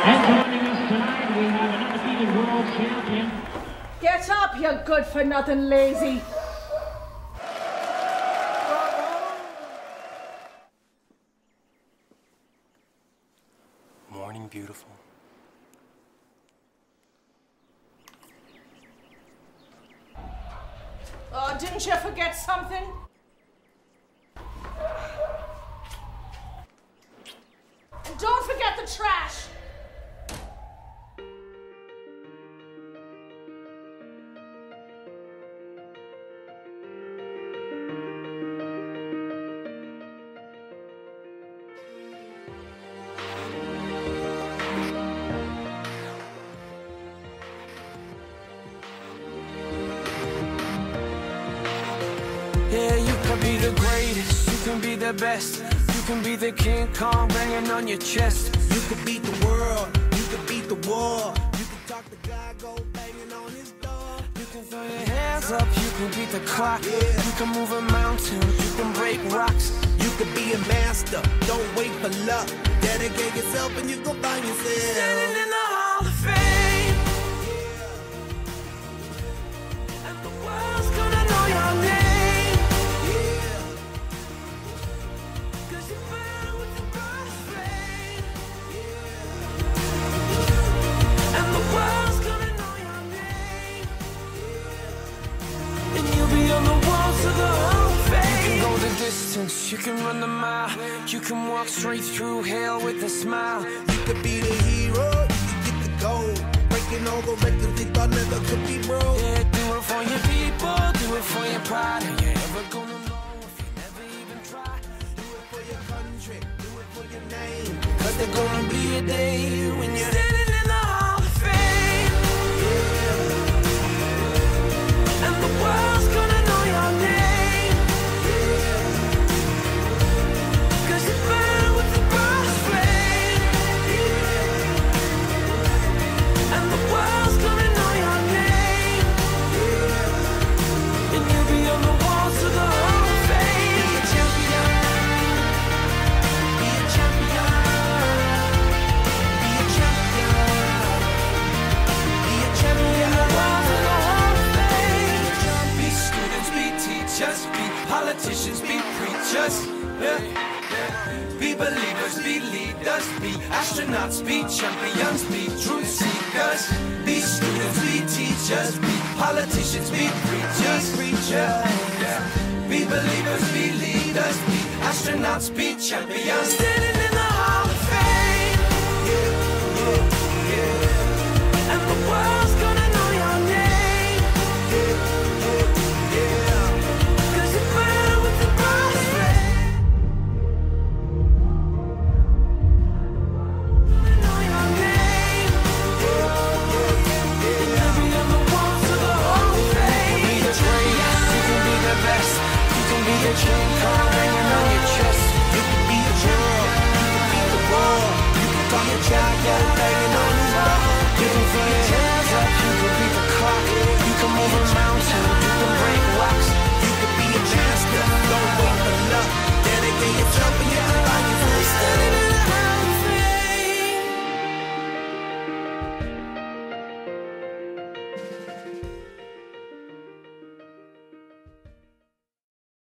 And joining us tonight, we have an undefeated world champion. Get up, you good-for-nothing lazy. Morning, beautiful. Oh, didn't you forget something? And don't forget the trash. Yeah, you can be the greatest, you can be the best. You can be the King Kong banging on your chest. You could beat the world, you could beat the war. You can talk to God, go banging on his door. You can throw your hands up, you can beat the clock. Yeah. You can move a mountain, you can break rocks. You could be a master, don't wait for luck. Dedicate yourself and you go find yourself. Standing in the Hall of Fame, and the world's gonna know your name. Yeah. 'Cause you burn with the brightest flame. And the world's gonna know your name. And you'll be on the walls of the Hall of Fame. You can go the distance, you can run the mile. You can walk straight through hell with a smile. You could be the hero, you could get the gold. Breaking all the records they thought never could be broke. Yeah, do it for your people, do it for your pride. Are you ever gonna know if you never even try? Do it for your country, do it for your name. 'Cause there's gonna be a day when you're standing in the Hall of Fame. And the world's gonna know your name. 'Cause you burn with the brightest flame. And the world's gonna know your name. And you'll be on the walls of the Hall of Fame. Be a champion. Be a champion. Be a champion. Be a champion. The walls of the Hall of Fame. Be students, be teachers, be politicians, be preachers. Yeah. Be believers, be leaders, be astronauts, be champions, be truth seekers. Be students, be teachers, be politicians, be preachers. Yeah. Be believers, be leaders, be astronauts, be champions. Standing in